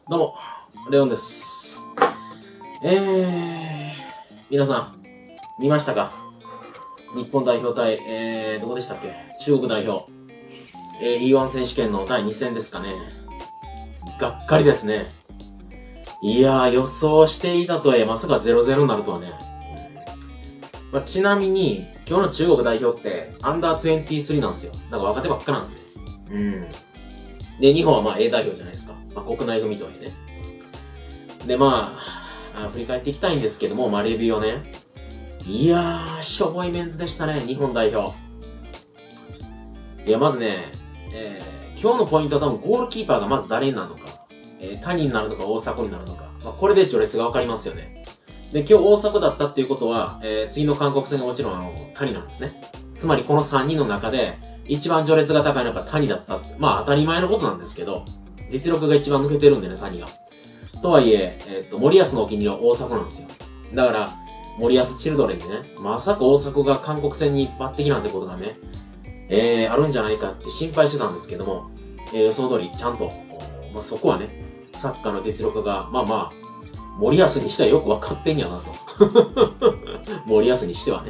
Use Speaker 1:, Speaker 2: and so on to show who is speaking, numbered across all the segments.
Speaker 1: どうも、レオンです。皆さん、見ましたか？日本代表対、どこでしたっけ？中国代表。E1 選手権の第2戦ですかね。がっかりですね。いやー、予想していたとはいえ、まさか 0-0 になるとはね。ちなみに、今日の中国代表って、アンダー23なんですよ。だから若手ばっかなんですね。で、日本はA 代表じゃないですか。国内組とはいえね。で、振り返っていきたいんですけども、レビューをね。いやー、しょぼいメンズでしたね、日本代表。いや、まずね、今日のポイントは多分ゴールキーパーがまず誰になるのか、谷になるのか大迫になるのか。これで序列がわかりますよね。で、今日大迫だったっていうことは、次の韓国戦がもちろん谷なんですね。つまりこの3人の中で、一番序列が高いのが谷だった。当たり前のことなんですけど、実力が一番抜けてるんでね、谷が。とはいえ、森保のお気に入りは大迫なんですよ。だから、森保チルドレンでね、まさか大迫が韓国戦に抜擢なんてことがね、あるんじゃないかって心配してたんですけども、予想通り、ちゃんと、そこはね、サッカーの実力が、森保にしてはよくわかってんやなと。森保にしてはね。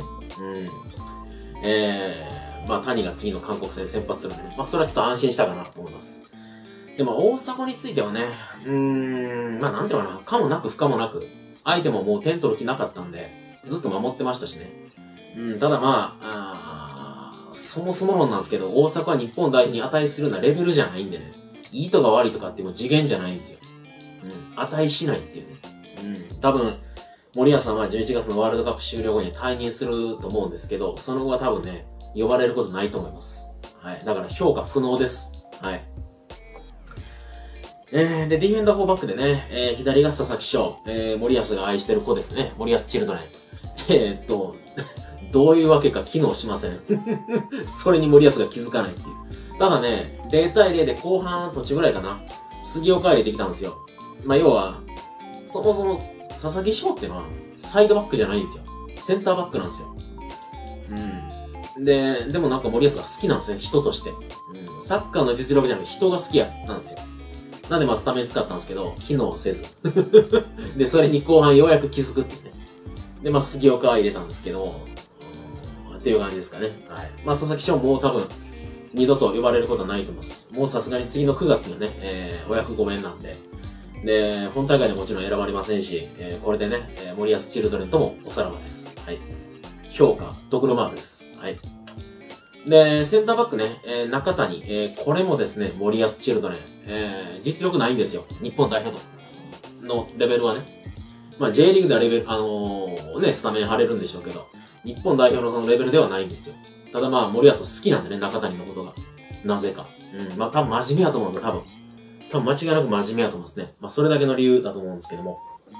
Speaker 1: 谷が次の韓国戦先発するんでね、それはちょっと安心したかなと思います。でも、大迫についてはね、なんていうのかな、可もなく不可もなく、相手ももう点取る気なかったんで、ずっと守ってましたしね。ただそもそも論なんですけど、大迫は日本代表に値するようなレベルじゃないんでね、いいとか悪いとかってもう次元じゃないんですよ。値しないっていうね。多分、森保さんは11月のワールドカップ終了後に退任すると思うんですけど、その後は多分ね、呼ばれることないと思います。はい。だから評価不能です。はい。で、ディフェンダー4バックでね、左が佐々木翔、森保が愛してる子ですね。森保チルドレン。どういうわけか機能しません。それに森保が気づかないっていう。ただね、0対0で後半途中ぐらいかな。杉岡入れてきたんですよ。要は、そもそも佐々木翔ってのはサイドバックじゃないんですよ。センターバックなんですよ。でもなんか森保が好きなんですね、人として。サッカーの実力じゃなくて人が好きなんですよ。なんでスタメン使ったんですけど、機能せず。で、それに後半ようやく気づくってね。で、杉岡は入れたんですけど、っていう感じですかね。はい。佐々木翔も多分、二度と呼ばれることはないと思います。もうさすがに次の9月にはね、お役御免なんで。で、本大会でもちろん選ばれませんし、これでね、森保チルドレンともおさらばです。はい。評価、ドクロマークです。はい。で、センターバックね、中谷、これもですね、森保チルドレン、実力ないんですよ。日本代表のレベルはね。J リーグではレベル、スタメン張れるんでしょうけど、日本代表のそのレベルではないんですよ。ただ森保好きなんでね、中谷のことが。なぜか。多分真面目やと思うんですよ、多分間違いなく真面目やと思うんですね。それだけの理由だと思うんですけども。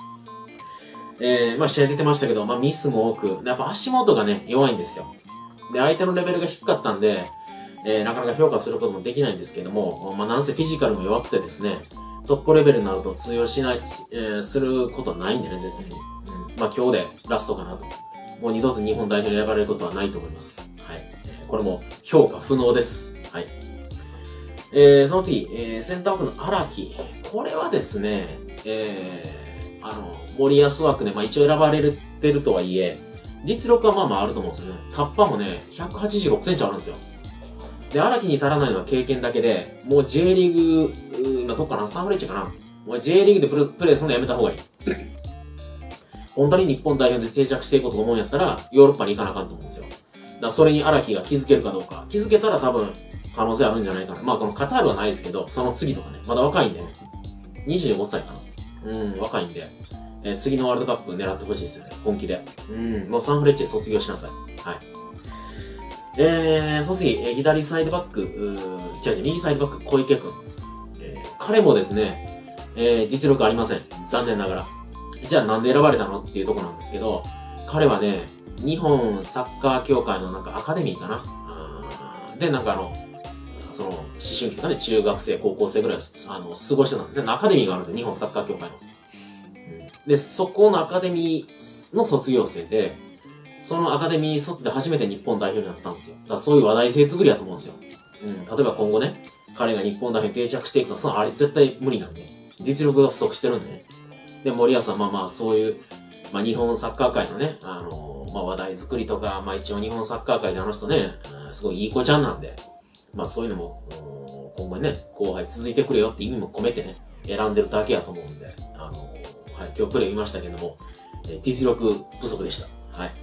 Speaker 1: 試合出てましたけど、ミスも多く、やっぱ足元がね、弱いんですよ。で、相手のレベルが低かったんで、なかなか評価することもできないんですけども、なんせフィジカルも弱くてですね、トップレベルになると通用しない、することはないんでね、絶対に。今日でラストかなと。もう二度と日本代表に選ばれることはないと思います。はい。これも評価不能です。はい。その次、センターバックの荒木。これはですね、森保枠で、一応選ばれてるとはいえ、実力はあると思うんですよね。タッパもね、186センチあるんですよ。で、荒木に足らないのは経験だけで、もう J リーグ、今どっかなサンフレッチェかなもう J リーグでプレーするのやめた方がいい。本当に日本代表で定着していこうと思うんやったら、ヨーロッパに行かなあかんと思うんですよ。だからそれに荒木が気づけるかどうか。気づけたら多分、可能性あるんじゃないかな。このカタールはないですけど、その次とかね、まだ若いんでね。25歳かな。若いんで。次のワールドカップ狙ってほしいですよね。本気で。もうサンフレッチェ卒業しなさい。はい。その次、左サイドバック、右サイドバック、小池くん。彼もですね、実力ありません。残念ながら。じゃあなんで選ばれたのっていうところなんですけど、彼はね、日本サッカー協会のアカデミーかな。で、その、思春期とかね、中学生、高校生ぐらい過ごしてたんですね。アカデミーがあるんですよ。日本サッカー協会の。で、そこのアカデミーの卒業生で、そのアカデミー卒で初めて日本代表になったんですよ。だからそういう話題性作りだと思うんですよ。例えば今後ね、彼が日本代表に定着していくのは、あれ絶対無理なんで。 実力が不足してるんでね。で、森保はまあまあそういう、まあ日本サッカー界のね、まあ話題作りとか、まあ一応日本サッカー界であの人ね、すごいいい子ちゃんなんで、まあそういうのも、今後ね、後輩続いてくれよって意味も込めてね、選んでるだけやと思うんで、はい、今日プレイ見ましたけども、実力不足でした。はい。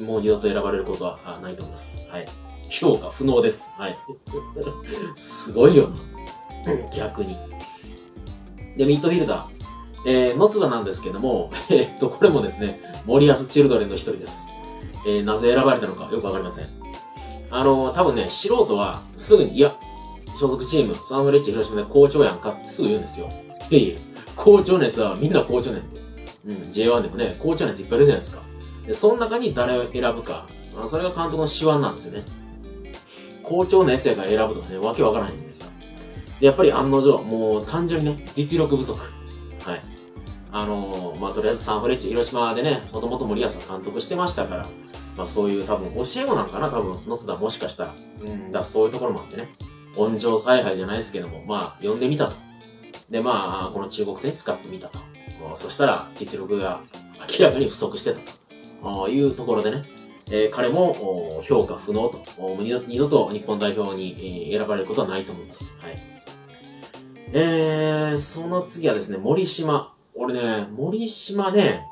Speaker 1: もう二度と選ばれることはないと思います。はい。評価不能です。はい。すごいよな。逆に。で、ミッドフィルダー。野津田なんですけども、これもですね、森保チルドレンの一人です。なぜ選ばれたのかよくわかりません。多分ね、素人はすぐに、いや、所属チーム、サンフレッチェ広島で校長やんかってすぐ言うんですよ。いやいや、校長熱はみんな校長熱。J1 でもね、校長熱いっぱいいるじゃないですか。で、その中に誰を選ぶか、それが監督の手腕なんですよね。校長のやつやから選ぶとかね、わけわからないんでさ。で、やっぱり案の定、もう単純にね、実力不足。はい。まあ、とりあえずサンフレッチェ広島でね、もともと森保は監督してましたから、まあそういう多分教え子なんかな、多分、野津田もしかしたら。だそういうところもあってね。温情采配じゃないですけども、まあ、呼んでみたと。で、まあ、この中国戦使ってみたと。そしたら、実力が明らかに不足してたというところでね、彼も評価不能と、二度と日本代表に選ばれることはないと思います。はい。その次はですね、森島。俺ね、森島ね、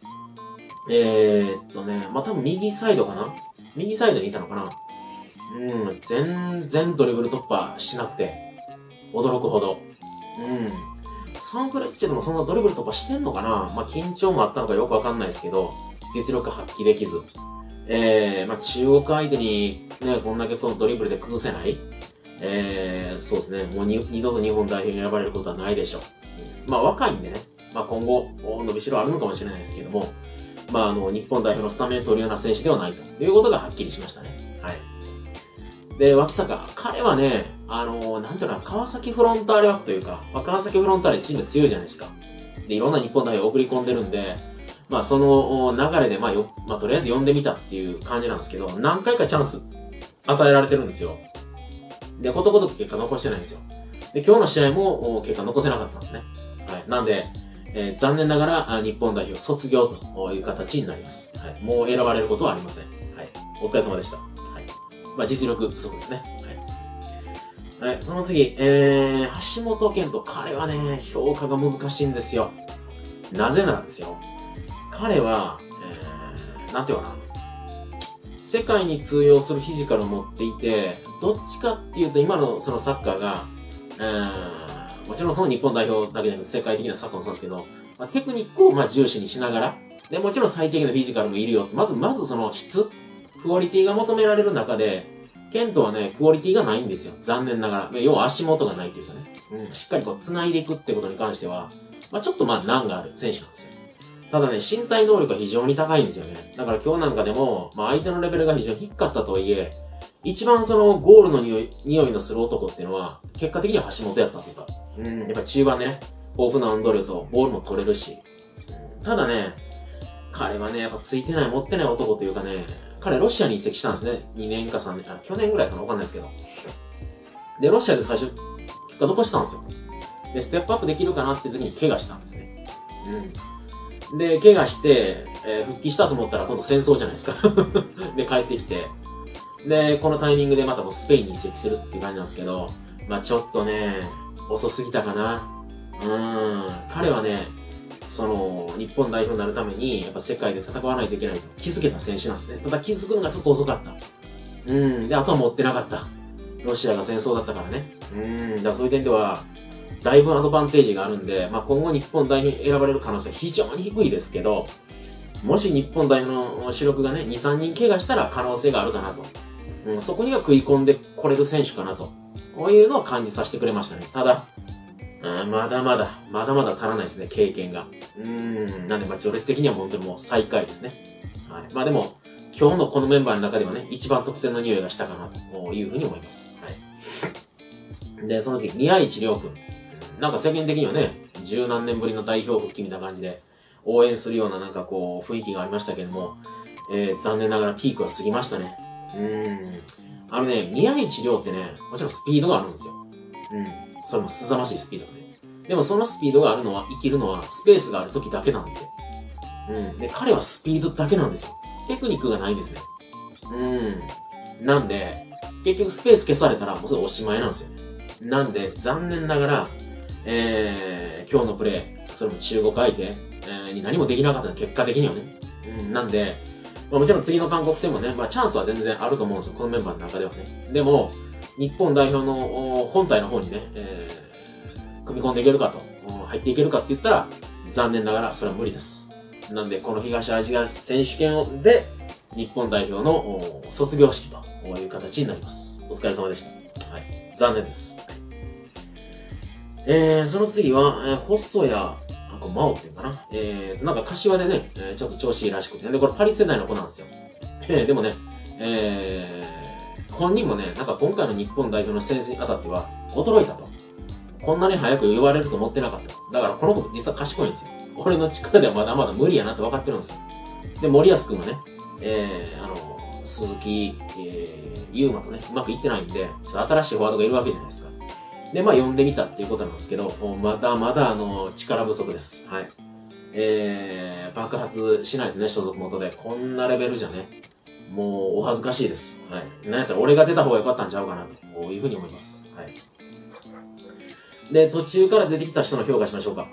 Speaker 1: まあ、多分右サイドかな右サイドにいたのかな全然ドリブル突破しなくて、驚くほど。サンフレッチェでもそんなドリブル突破してんのかなまあ、緊張もあったのかよくわかんないですけど、実力発揮できず。まあ、中国相手にね、こんだけこのドリブルで崩せない。そうですね。もう二度と日本代表に選ばれることはないでしょう。まあ、若いんでね。まあ、今後、伸びしろあるのかもしれないですけども、まあ、日本代表のスタメンを取るような選手ではないということがはっきりしましたね。はい。で、脇坂。彼はね、なんていうの、川崎フロンターレ枠というか、まあ、川崎フロンターレチーム強いじゃないですか。で、いろんな日本代表を送り込んでるんで、まあ、その流れで、まあ、とりあえず呼んでみたっていう感じなんですけど、何回かチャンス与えられてるんですよ。で、ことごとく結果残してないんですよ。で、今日の試合も結果残せなかったんですね。はい。なんで、残念ながら日本代表卒業という形になります。はい。もう選ばれることはありません。はい。お疲れ様でした。はい。まあ、実力不足ですね。はい。はい。その次、橋本健人。彼はね、評価が難しいんですよ。なぜならですよ。彼は、なんていうかな。世界に通用するフィジカルを持っていて、どっちかっていうと今のそのサッカーが、もちろんその日本代表だけじゃなくて世界的なサッカーもそうですけど、まあ、テクニックをまあ重視にしながら、で、もちろん最低限のフィジカルもいるよ。まずその質、クオリティが求められる中で、ケントはね、クオリティがないんですよ。残念ながら。要は足元がないというかね。しっかりこう繋いでいくってことに関しては、まあちょっとまあ難がある選手なんですよ。ただね、身体能力が非常に高いんですよね。だから今日なんかでも、まあ相手のレベルが非常に低かったとはいえ、一番そのゴールの匂いのする男っていうのは、結果的には橋本やったというか、やっぱ中盤でね、豊富な運動量とボールも取れるし、ただね、彼はね、やっぱついてない、持ってない男というかね、彼ロシアに移籍したんですね。2年か3年、去年ぐらいかなわかんないですけど。で、ロシアで最初、結果残したんですよ。で、ステップアップできるかなって時に怪我したんですね。で、怪我して、復帰したと思ったら今度戦争じゃないですか。で、帰ってきて。で、このタイミングでまたスペインに移籍するっていう感じなんですけど、まあちょっとね、遅すぎたかな。彼はね、日本代表になるために、やっぱ世界で戦わないといけないと気づけた選手なんですね。ただ気づくのがちょっと遅かった。で、あとは持ってなかった。ロシアが戦争だったからね。だからそういう点では、だいぶアドバンテージがあるんで、まあ今後日本代表に選ばれる可能性は非常に低いですけど、もし日本代表の主力がね、2、3人怪我したら可能性があるかなと。そこには食い込んでこれる選手かなと。こういうのを感じさせてくれましたね。ただ、まだまだ足らないですね、経験が。なんで、まあ、序列的には本当にもう最下位ですね。はい。まあでも、今日のこのメンバーの中ではね、一番得点の匂いがしたかなというふうに思います。はい。で、その次、宮市亮君。なんか世間的にはね、十何年ぶりの代表復帰みたいな感じで、応援するようななんかこう、雰囲気がありましたけども、残念ながらピークは過ぎましたね。宮市亮ってね、もちろんスピードがあるんですよ。それも凄まじいスピードがね。 でもそのスピードがあるのは、生きるのはスペースがある時だけなんですよ。で、彼はスピードだけなんですよ。テクニックがないんですね。なんで、結局スペース消されたらもうそれおしまいなんですよね。なんで、残念ながら、今日のプレー、それも中国相手、に何もできなかったの、結果的にはね。なんで、もちろん次の韓国戦もね、チャンスは全然あると思うんですよ。このメンバーの中ではね。でも、日本代表の本体の方にね、組み込んでいけるかと、入っていけるかって言ったら、残念ながらそれは無理です。なんで、この東アジア選手権で、日本代表の卒業式という形になります。お疲れ様でした。はい。残念です。その次は、細谷真央っていうかな。なんか柏でね、ちょっと調子いいらしくて。で、これパリ世代の子なんですよ。でもね、本人もね、なんか今回の日本代表の選手にあたっては、驚いたと。こんなに早く言われると思ってなかった。だからこの子実は賢いんですよ。俺の力ではまだまだ無理やなって分かってるんですよ。で、森保くんはね、鈴木、優馬とね、うまくいってないんで、ちょっと新しいフォワードがいるわけじゃないですか。で、呼んでみたっていうことなんですけど、まだまだ力不足です。はい。爆発しないとね、所属元で。こんなレベルじゃね、もうお恥ずかしいです。はい。なんやったら俺が出た方が良かったんちゃうかなというふうに思います。はい。で、途中から出てきた人の評価しましょうか。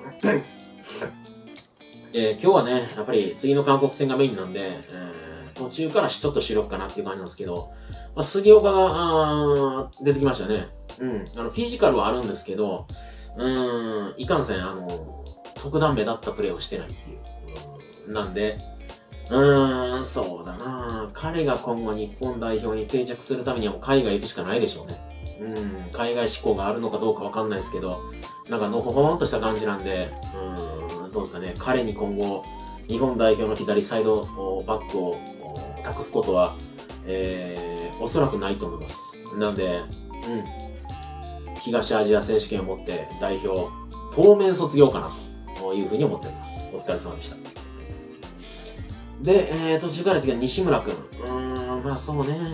Speaker 1: 今日はね、やっぱり次の韓国戦がメインなんで、途中からちょっと主力かなっていう感じなんですけど、杉岡が出てきましたね。フィジカルはあるんですけど、いかんせん、特段目立ったプレーをしてないっていう。なんで、そうだな彼が今後日本代表に定着するためにはもう海外行くしかないでしょうね。海外志向があるのかどうかわかんないですけど、なんかのほほんとした感じなんで、どうですかね、彼に今後、日本代表の左サイドバックを託すことは、おそらくないと思います。なんで、東アジア選手権を持って代表、当面卒業かなというふうに思っております。お疲れ様でした。で、途中から出てきた西村くん。そうね。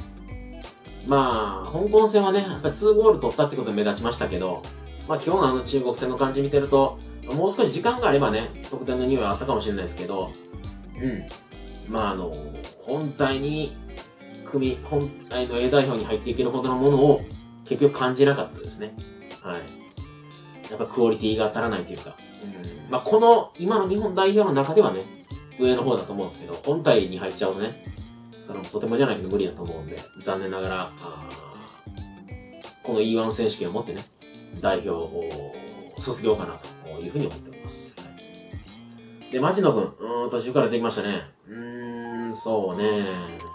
Speaker 1: 香港戦はね、やっぱり2ゴール取ったってことで目立ちましたけど、今日の中国戦の感じ見てると、もう少し時間があればね、得点の匂いはあったかもしれないですけど、本体の A 代表に入っていけるほどのものを結局感じなかったですね。はい。やっぱクオリティが足らないというか、この今の日本代表の中ではね、上の方だと思うんですけど、本体に入っちゃうとね、とてもじゃないけど無理だと思うんで、残念ながら、この E1 選手権を持ってね、代表を卒業かなというふうに思っております。はい、で、町野くん、途中からできましたね。そうね。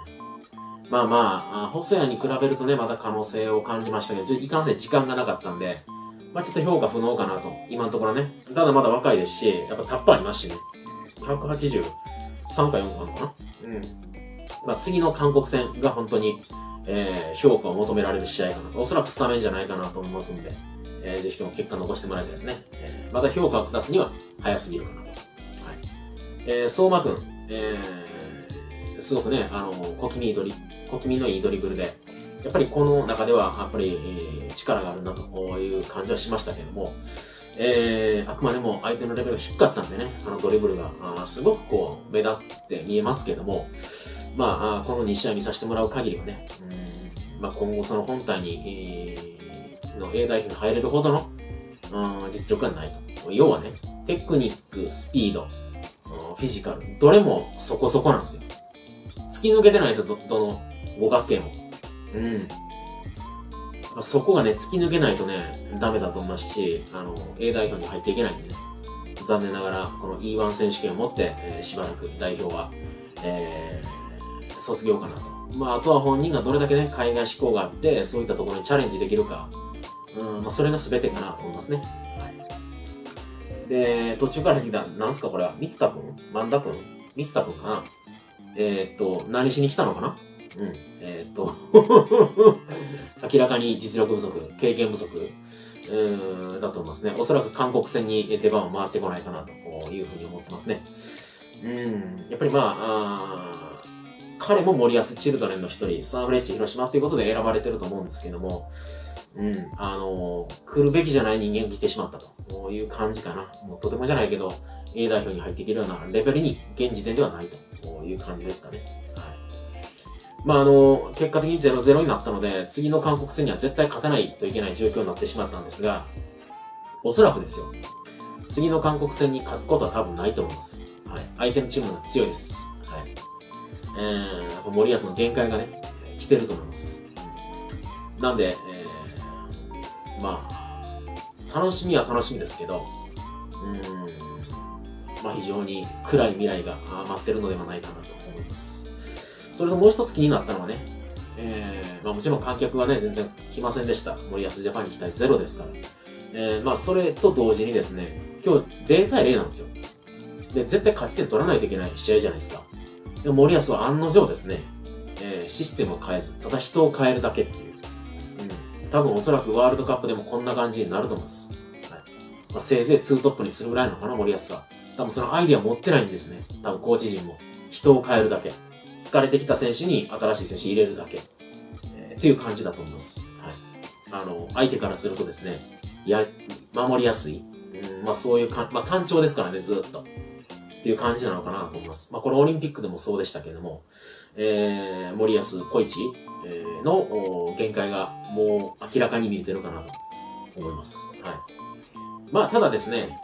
Speaker 1: 細谷に比べるとね、まだ可能性を感じましたけど、いかんせん時間がなかったんで、ちょっと評価不能かなと、今のところね。ただまだ若いですし、やっぱタップありますしね。183か4かあるのかな。次の韓国戦が本当に、評価を求められる試合かなと。おそらくスタメンじゃないかなと思いますんで、ぜひとも結果残してもらいたいですね。また評価を下すには早すぎるかなと。はい。相馬くん、すごくね、小気味のいいドリブルで、やっぱりこの中では、やっぱり、力があるなという感じはしましたけども、あくまでも相手のレベルが低かったんでね、ドリブルが、すごく目立って見えますけども、この2試合見させてもらう限りはね、今後その本体に、の A 代表に入れるほどの、実力がないと。要はね、テクニック、スピード、フィジカル、どれもそこそこなんですよ。突き抜けてないですよ、どの五角形も。そこがね、突き抜けないとね、ダメだと思いますし、A 代表に入っていけないんでね、残念ながら、この E1 選手権を持って、しばらく代表は、卒業かなと。あとは本人がどれだけね、海外志向があって、そういったところにチャレンジできるか、それが全てかなと思いますね。はい。で、途中から入ってきた、なんすかこれは、三田くん万田くん三田くんかな何しに来たのかな明らかに実力不足、経験不足、だと思いますね。おそらく韓国戦に出番を回ってこないかなというふうに思ってますね。やっぱり彼も森保チルドレンの一人、サンフレッチェ広島ということで選ばれてると思うんですけども、 来るべきじゃない人間が来てしまったという感じかな。もうとてもじゃないけど、A 代表に入っていけるようなレベルに現時点ではないという感じですかね。はい。まあ結果的に 0-0 になったので、次の韓国戦には絶対勝たないといけない状況になってしまったんですが、おそらくですよ。次の韓国戦に勝つことは多分ないと思います。はい。相手のチームが強いです。はい。やっぱ森保の限界がね、来てると思います。なんで、まあ、楽しみは楽しみですけど、まあ非常に暗い未来が待ってるのではないかなと思います。それともう一つ気になったのはね、まあもちろん観客はね、全然来ませんでした。森保ジャパンに期待ゼロですから。まあそれと同時にですね、今日0対0なんですよ。で、絶対勝ち点取らないといけない試合じゃないですか。でも森保は案の定ですね、システムを変えず、ただ人を変えるだけっていう。多分おそらくワールドカップでもこんな感じになると思います。はい。まあ、せいぜい2トップにするぐらいなのかな、森保は。多分そのアイディア持ってないんですね。多分コーチ陣も。人を変えるだけ。疲れてきた選手に新しい選手入れるだけ。っていう感じだと思います。はい。相手からするとですね、守りやすい。まあそういうまあ単調ですからね、ずっと。っていう感じなのかなと思います。まあこれオリンピックでもそうでしたけども、森保コイチの限界がもう明らかに見えてるかなと思います。はい。まあただですね、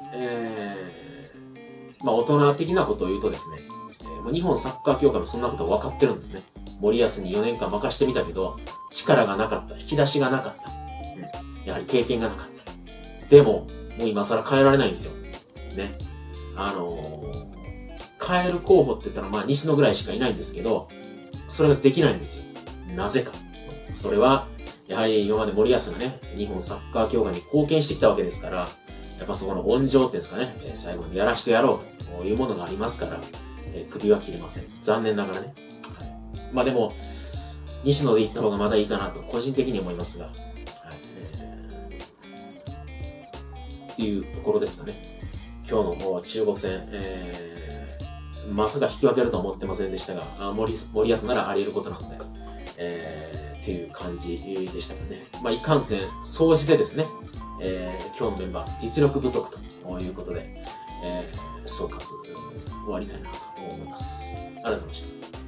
Speaker 1: まあ大人的なことを言うとですね、日本サッカー協会もそんなこと分かってるんですね。森保に4年間任してみたけど、力がなかった、引き出しがなかった。やはり経験がなかった。でも、もう今更変えられないんですよ。ね。変える候補って言ったらまあ西野ぐらいしかいないんですけど、それができないんですよ。なぜか。それは、やはり今まで森保がね、日本サッカー協会に貢献してきたわけですから、やっぱそこの温情っていうんですかね、最後にやらしてやろうというものがありますから、首は切れません。残念ながらね。はい、まあでも、西野で行った方がまだいいかなと、個人的に思いますが、はい、っていうところですかね。今日の中国戦、まさか引き分けるとは思ってませんでしたが、森保ならあり得ることなので、っていう感じでしたかね。まあ、いかんせん、総じてですね、今日のメンバー、実力不足ということで、総括終わりたいなと思います。ありがとうございました。